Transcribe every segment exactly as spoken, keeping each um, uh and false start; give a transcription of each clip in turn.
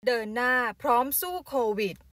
เดินหน้าพร้อมสู้โควิด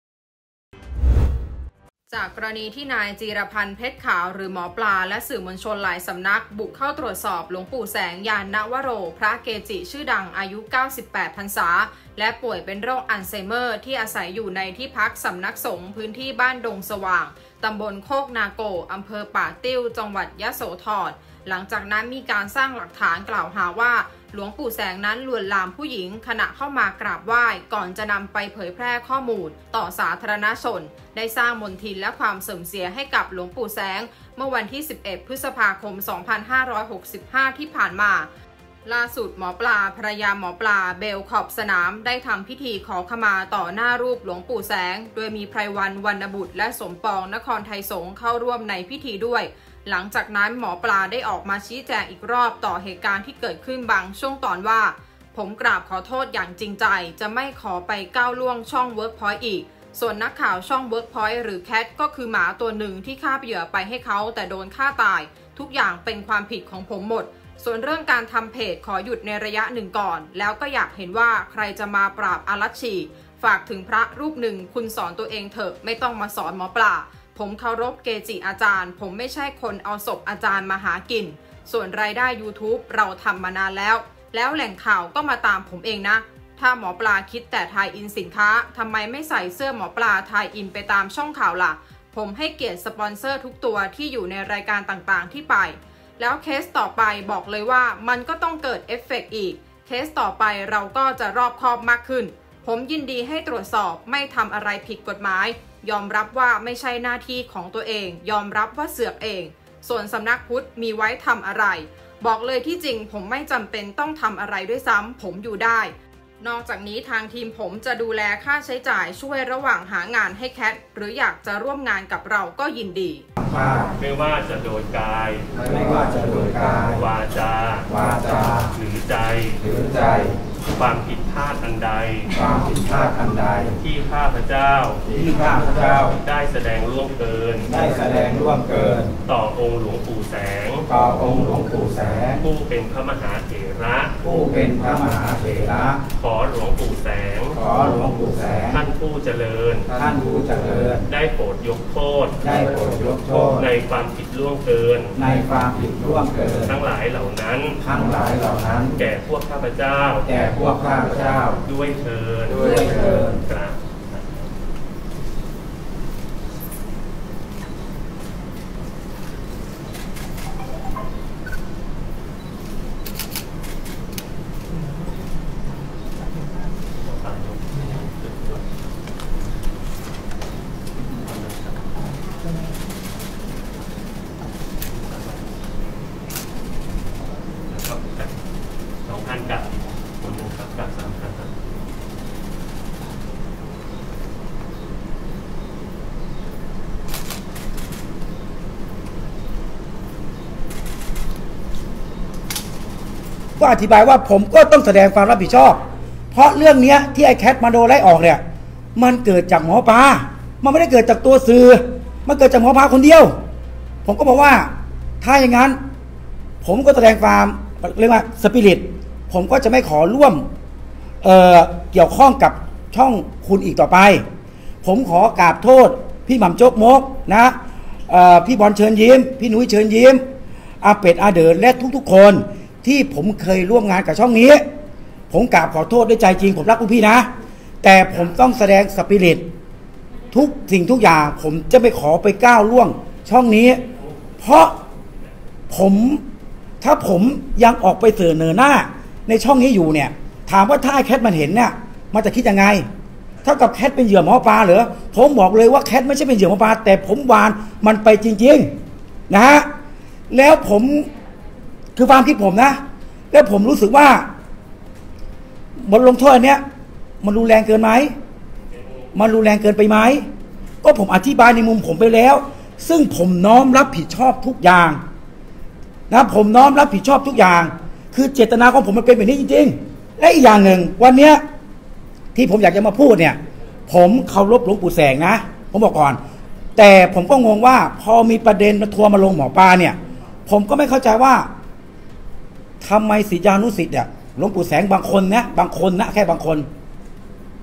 จากกรณีที่นายจีรพันธ์เพชรขาวหรือหมอปลาและสื่อมวลชนหลายสำนักบุกเข้าตรวจสอบหลวงปู่แสงยานนวโรพระเกจิชื่อดังอายุเก้าสิบแปดพรรษาและป่วยเป็นโรคอัลไซเมอร์ที่อาศัยอยู่ในที่พักสำนักสงฆ์พื้นที่บ้านดงสว่างตำบลโคกนาโกอำเภอป่าติ้วจังหวัดยโสธรหลังจากนั้นมีการสร้างหลักฐานกล่าวหาว่าหลวงปู่แสงนั้นลวนลามผู้หญิงขณะเข้ามากราบไหว้ก่อนจะนำไปเผยแพร่ข้อมูลต่อสาธารณชนได้สร้างมลทินและความเสื่อมเสียให้กับหลวงปู่แสงเมื่อวันที่สิบเอ็ดพฤษภาคมสองพันห้าร้อยหกสิบห้าที่ผ่านมาล่าสุดหมอปลาภรรยาหมอปลาเบลขอบสนามได้ทำพิธีขอขมาต่อหน้ารูปหลวงปู่แสงโดยมีไพรวันวรรณบุตรและสมปองนครไทยสงฆ์เข้าร่วมในพิธีด้วยหลังจากนั้นหมอปลาได้ออกมาชี้แจงอีกรอบต่อเหตุการณ์ที่เกิดขึ้นบางช่วงตอนว่าผมกราบขอโทษอย่างจริงใจจะไม่ขอไปก้าวล่วงช่อง Workpoint อีกส่วนนักข่าวช่อง Workpoint หรือแคทก็คือหมาตัวหนึ่งที่ฆ่าเหยื่อไปให้เขาแต่โดนฆ่าตายทุกอย่างเป็นความผิดของผมหมดส่วนเรื่องการทำเพจขอหยุดในระยะหนึ่งก่อนแล้วก็อยากเห็นว่าใครจะมาปราบอารัชชีฝากถึงพระรูปหนึ่งคุณสอนตัวเองเถอะไม่ต้องมาสอนหมอปลาผมเคารพเกจิอาจารย์ผมไม่ใช่คนเอาศพอาจารย์มาหากินส่วนรายได้ YouTube เราทำมานานแล้วแล้วแหล่งข่าวก็มาตามผมเองนะถ้าหมอปลาคิดแต่ทายอินสินค้าทำไมไม่ใส่เสื้อหมอปลาทายอินไปตามช่องข่าวล่ะผมให้เกียรติสปอนเซอร์ทุกตัวที่อยู่ในรายการต่างๆที่ไปแล้วเคสต่อไปบอกเลยว่ามันก็ต้องเกิดเอฟเฟกต์อีกเคสต่อไปเราก็จะรอบคอบมากขึ้นผมยินดีให้ตรวจสอบไม่ทำอะไรผิดกฎหมายยอมรับว่าไม่ใช่หน้าที่ของตัวเองยอมรับว่าเสือกเองส่วนสำนักพุทธมีไว้ทำอะไรบอกเลยที่จริงผมไม่จำเป็นต้องทำอะไรด้วยซ้ำผมอยู่ได้นอกจากนี้ทางทีมผมจะดูแลค่าใช้จ่ายช่วยระหว่างหางานให้แคทหรืออยากจะร่วมงานกับเราก็ยินดีไม่ว่าจะโดยกายไม่ว่าจะโดยกายวาจาวาจาหรือใจหรือใจความผิดพลาดอันใดความผิดพลาดอันใดที่ข้าพเจ้าที่ข้าพเจ้าได้แสดงล่วงเกินได้แสดงล่วงเกินต่อองค์หลวงปู่แสงต่อองค์หลวงปู่แสงผู้เป็นพระมหาเถระผู้เป็นพระมหาเถระขอหลวงปู่แสงขอหลวงปู่แสงท่านผู้เจริญท่านผู้เจริญได้โปรดยกโทษได้โปรดยกโทษในความผิดล่วงเกินในความผิดล่วงเกินทั้งหลายเหล่านั้นทั้งหลายเหล่านั้นแก่พวกข้าพเจ้าแก่พวกข้าพเจ้าด้วยเถิดด้วยเถิดกราบสองท่านกับคนหนึ่งครับกับสามท่านครับก็อธิบายว่าผมก็ต้องแสดงความรับผิดชอบเพราะเรื่องนี้ที่ไอ้แคทมาโดนไล่ออกเนี่ยมันเกิดจากหมอปลามันไม่ได้เกิดจากตัวสื่อมันเกิดจากหมอปลาคนเดียวผมก็บอกว่าถ้าอย่างนั้นผมก็แสดงความเรียกว่าสปิริตผมก็จะไม่ขอร่วม เอ่อ เกี่ยวข้องกับช่องคุณอีกต่อไปผมขอกราบโทษพี่หม่ำโจ๊กมกนะพี่บอลเชิญยิ้มพี่นุ้ยเชิญยิ้มอาเป็ดอาเดินและทุกๆคนที่ผมเคยร่วมงานกับช่องนี้ผมกราบขอโทษด้วยใจจริงผมรักพวกพี่นะแต่ผมต้องแสดงสปิริตทุกสิ่งทุกอย่างผมจะไม่ขอไปก้าวล่วงช่องนี้เพราะผมถ้าผมยังออกไปเสนอหน้าในช่องนี้อยู่เนี่ยถามว่าถ้าไอ้แคทมันเห็นเนี่ยมันจะคิดยังไงถ้ากับแคทเป็นเหยื่อหมอปลาเหรอผมบอกเลยว่าแคทไม่ใช่เป็นเหยื่อหมอปลาแต่ผมวานมันไปจริงๆนะฮะแล้วผมคือความคิดผมนะแล้วผมรู้สึกว่าบทลงโทษอันเนี้ยมันรุนแรงเกินไหมมันรุนแรงเกินไปไหมก็ผมอธิบายในมุมผมไปแล้วซึ่งผมน้อมรับผิดชอบทุกอย่างนะผมน้อมรับผิดชอบทุกอย่างคือเจตนาของผมมันเป็นแบบนี้จริงๆและอีกอย่างหนึ่งวันเนี้ยที่ผมอยากจะมาพูดเนี่ยผมเคารพหลวงปู่แสงนะผมบอกก่อนแต่ผมก็งงว่าพอมีประเด็นมาทัวร์มาลงหมอปลาเนี่ยผมก็ไม่เข้าใจว่าทำไมศิษยานุศิษย์เนี่ยหลวงปู่แสงบางคนนะบางคนนะแค่บางคน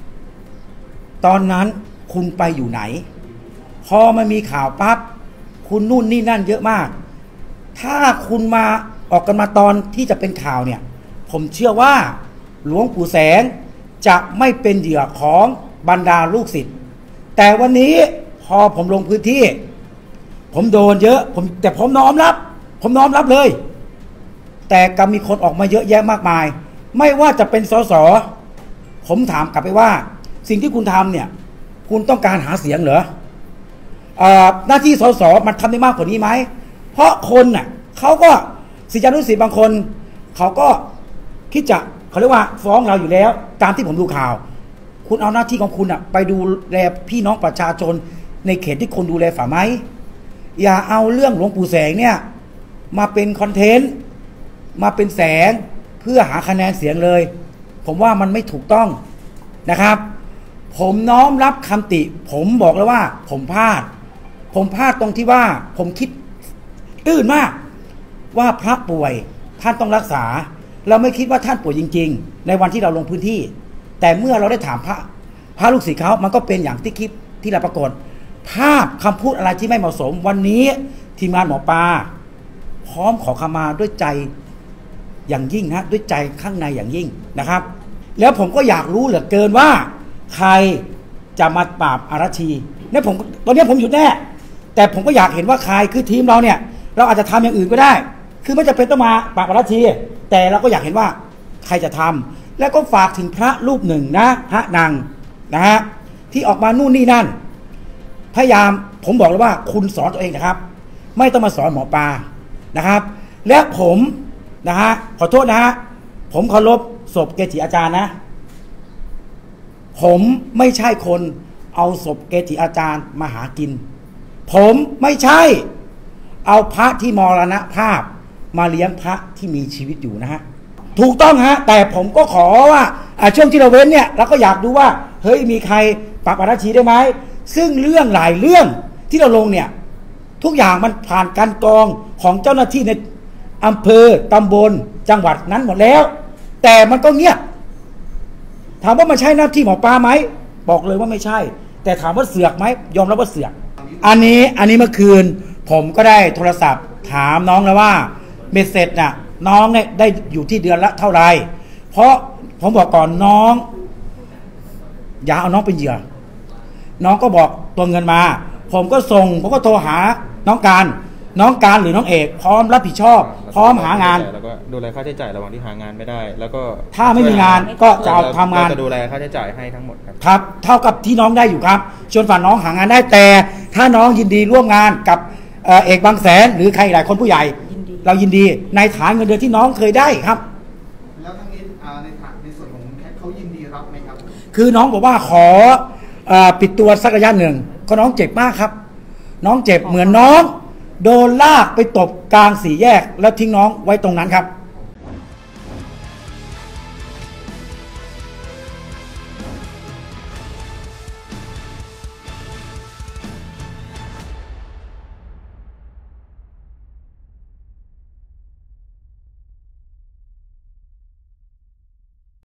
ตอนนั้นคุณไปอยู่ไหนพอมันมีข่าวปั๊บคุณนู่นนี่นั่นเยอะมากถ้าคุณมาออกกันมาตอนที่จะเป็นข่าวเนี่ยผมเชื่อว่าหลวงปู่แสงจะไม่เป็นเหยื่อของบรรดาลูกศิษย์แต่วันนี้พอผมลงพื้นที่ผมโดนเยอะผมแต่ผมน้อมรับผมน้อมรับเลยแต่ก็มีคนออกมาเยอะแยะมากมายไม่ว่าจะเป็นสสผมถามกลับไปว่าสิ่งที่คุณทำเนี่ยคุณต้องการหาเสียงเหรอหน้าที่สสมันทำได้มากกว่านี้ไหมเพราะคนน่ะเขาก็ศิษยานุศิษย์บางคนเขาก็คิดจะเขาเรียกว่าฟ้องเราอยู่แล้วตามที่ผมดูข่าวคุณเอาหน้าที่ของคุณน่ะไปดูแลพี่น้องประชาชนในเขตที่คนดูแลฝ่าไหมอย่าเอาเรื่องหลวงปู่แสงเนี่ยมาเป็นคอนเทนต์มาเป็นแสงเพื่อหาคะแนนเสียงเลยผมว่ามันไม่ถูกต้องนะครับผมน้อมรับคำติผมบอกแล้วว่าผมพลาดผมพลาดตรงที่ว่าผมคิดตื้นมากว่าพระป่วยท่านต้องรักษาเราไม่คิดว่าท่านป่วยจริงๆในวันที่เราลงพื้นที่แต่เมื่อเราได้ถามพระพระลูกศิษย์เขามันก็เป็นอย่างที่คลิปที่เราปรากฏภาพคำพูดอะไรที่ไม่เหมาะสมวันนี้ทีมงานหมอปลาพร้อมขอขมาด้วยใจอย่างยิ่งนะด้วยใจข้างในอย่างยิ่งนะครับแล้วผมก็อยากรู้เหลือเกินว่าใครจะมาปราบอารัชชีเนี่ยผมตอนนี้ผมหยุดแน่แต่ผมก็อยากเห็นว่าใครคือทีมเราเนี่ยเราอาจจะทำอย่างอื่นก็ได้คือไม่จำเป็นต้องมาปราบอารัชชีแต่เราก็อยากเห็นว่าใครจะทำแล้วก็ฝากถึงพระรูปหนึ่งนะพระนางนะฮะที่ออกมานู่นนี่นั่นพยายามผมบอกเลยว่าคุณสอนตัวเองนะครับไม่ต้องมาสอนหมอปลานะครับและผมนะฮะขอโทษนะฮะผมเคารพศพเกจิอาจารย์นะผมไม่ใช่คนเอาศพเกจิอาจารย์มาหากินผมไม่ใช่เอาพระที่มรณภาพมาเลี้ยงพระที่มีชีวิตอยู่นะฮะถูกต้องฮะแต่ผมก็ขอว่าช่วงที่เราเว้นเนี่ยเราก็อยากดูว่าเฮ้ยมีใครปราบอารัชชีได้ไหมซึ่งเรื่องหลายเรื่องที่เราลงเนี่ยทุกอย่างมันผ่านการกรองของเจ้าหน้าที่ในอำเภอตำบลจังหวัดนั้นหมดแล้วแต่มันก็เงียบถามว่ามันใช่หน้าที่หมอปลาไหมบอกเลยว่าไม่ใช่แต่ถามว่าเสือกไหมยอมรับว่าเสือกอันนี้อันนี้เมื่อคืนผมก็ได้โทรศัพท์ถามน้องแล้วว่าเบ็ดเสร็จน่ะน้องเนี่ยได้อยู่ที่เดือนละเท่าไหร่เพราะผมบอกก่อนน้องอย่าเอาน้องเป็นเหยื่อน้องก็บอกตัวเงินมาผมก็ส่งผมก็โทรหาน้องการน้องการหรือน้องเอกพร้อมรับผิดชอบพร้อมหางานแล้วก็ดูแลค่าใช้จ่ายระหว่างที่หางานไม่ได้แล้วก็ถ้าไม่มีงานก็จะเอาทำงานจะดูแลค่าใช้จ่ายให้ทั้งหมดครับครับเท่ากับที่น้องได้อยู่ครับชวนฝ่าน้องหางานได้แต่ถ้าน้องยินดีร่วมงานกับเอกบางแสนหรือใครหลายคนผู้ใหญ่เรายินดีในฐานเงินเดือนที่น้องเคยได้ครับแล้วทั้งนี้ในฐานในส่วนของแคทเขายินดีรับไหมครับคือน้องบอกว่าขอปิดตัวสักระยะหนึ่งก็น้องเจ็บมากครับน้องเจ็บเหมือนน้องโดนลากไปตบกลางสี่แยกแล้วทิ้งน้องไว้ตรงนั้นครับ